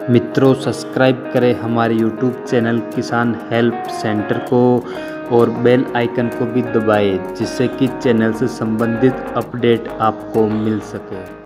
मित्रों, सब्सक्राइब करें हमारे YouTube channel Kisan help centre को और बेल आइकन को भी दबाएं, जिससे कि चैनल से संबंधित अपडेट आपको मिल सके।